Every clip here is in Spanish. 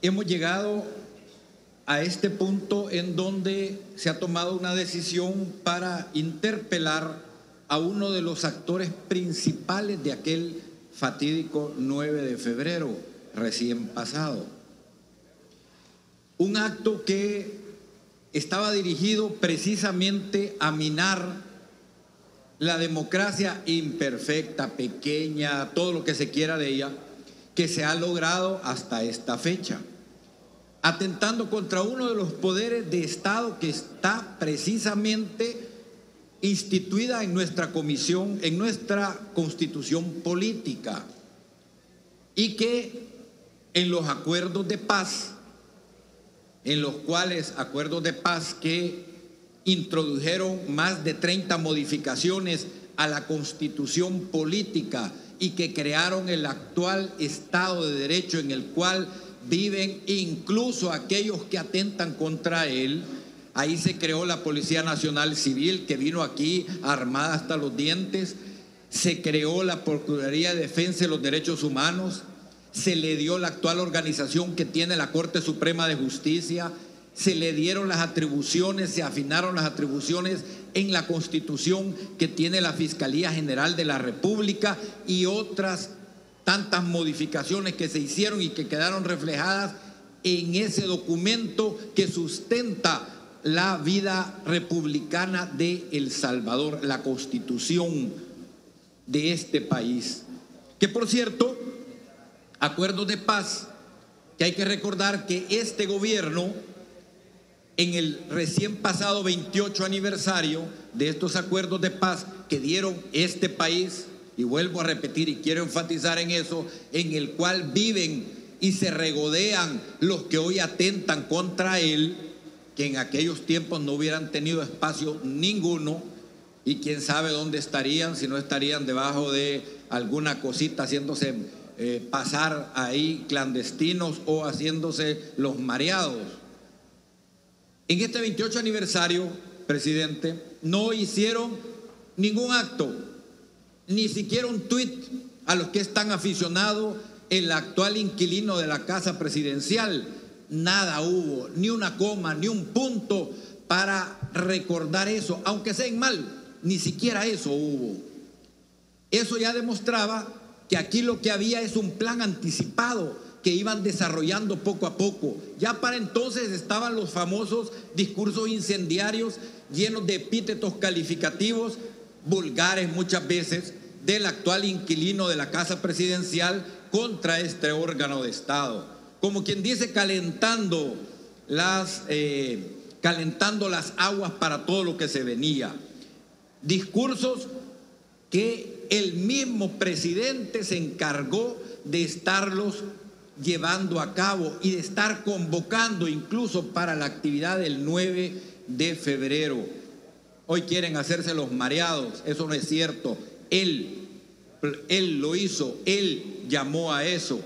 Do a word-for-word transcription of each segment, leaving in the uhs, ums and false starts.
hemos llegado a este punto en donde se ha tomado una decisión para interpelar a uno de los actores principales de aquel fatídico nueve de febrero recién pasado. Un acto que estaba dirigido precisamente a minar la democracia imperfecta, pequeña, todo lo que se quiera de ella, que se ha logrado hasta esta fecha, atentando contra uno de los poderes de Estado que está precisamente instituida en nuestra comisión, en nuestra constitución política, y que en los acuerdos de paz, en los cuales acuerdos de paz que introdujeron más de treinta modificaciones a la constitución política y que crearon el actual Estado de Derecho en el cual viven incluso aquellos que atentan contra él. Ahí se creó la Policía Nacional Civil, que vino aquí armada hasta los dientes. Se creó la Procuraduría de Defensa de los Derechos Humanos. Se le dio la actual organización que tiene la Corte Suprema de Justicia. Se le dieron las atribuciones, se afinaron las atribuciones en la Constitución que tiene la Fiscalía General de la República y otras tantas modificaciones que se hicieron y que quedaron reflejadas en ese documento que sustenta la vida republicana de El Salvador, la Constitución de este país. Que por cierto, acuerdos de paz, que hay que recordar que este gobierno, en el recién pasado veintiocho aniversario de estos acuerdos de paz que dieron este país, y vuelvo a repetir y quiero enfatizar en eso, en el cual viven y se regodean los que hoy atentan contra él, que en aquellos tiempos no hubieran tenido espacio ninguno, y quién sabe dónde estarían, si no estarían debajo de alguna cosita haciéndose eh, pasar ahí clandestinos o haciéndose los mareados. En este veintiocho aniversario, presidente, no hicieron ningún acto, ni siquiera un tuit a los que están aficionados el actual inquilino de la casa presidencial. Nada hubo, ni una coma, ni un punto para recordar eso, aunque sea en mal, ni siquiera eso hubo. Eso ya demostraba que aquí lo que había es un plan anticipado que iban desarrollando poco a poco. Ya para entonces estaban los famosos discursos incendiarios llenos de epítetos calificativos, vulgares muchas veces, del actual inquilino de la casa presidencial contra este órgano de Estado. Como quien dice, calentando las, eh, calentando las aguas para todo lo que se venía. Discursos que el mismo presidente se encargó de estarlos llevando a cabo y de estar convocando incluso para la actividad del nueve de febrero. Hoy quieren hacerse los mareados, eso no es cierto. Él, él lo hizo, él llamó a eso.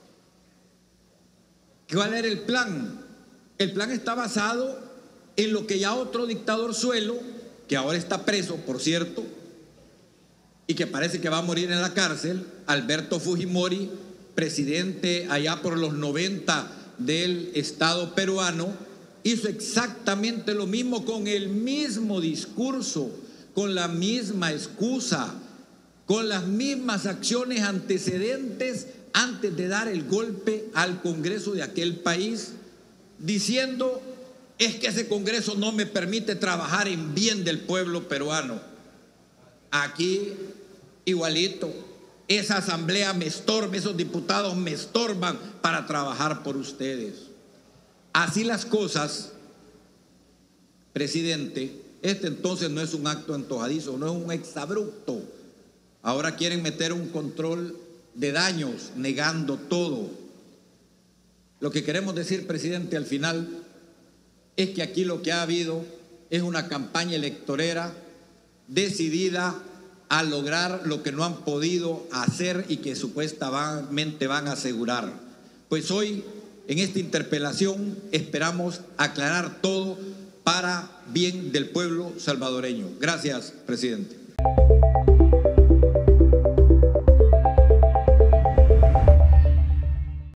¿Cuál era el plan? El plan está basado en lo que ya otro dictador suelo, que ahora está preso, por cierto, y que parece que va a morir en la cárcel, Alberto Fujimori, presidente allá por los noventa del Estado peruano, hizo exactamente lo mismo con el mismo discurso, con la misma excusa, con las mismas acciones antecedentes antes de dar el golpe al Congreso de aquel país, diciendo: es que ese Congreso no me permite trabajar en bien del pueblo peruano. Aquí igualito, esa asamblea me estorba, esos diputados me estorban para trabajar por ustedes. Así las cosas, presidente, este entonces no es un acto antojadizo, no es un exabrupto. Ahora quieren meter un control de daños, negando todo. Lo que queremos decir, presidente, al final, es que aquí lo que ha habido es una campaña electorera decidida a lograr lo que no han podido hacer y que supuestamente van a asegurar. Pues hoy, en esta interpelación, esperamos aclarar todo para bien del pueblo salvadoreño. Gracias, presidente.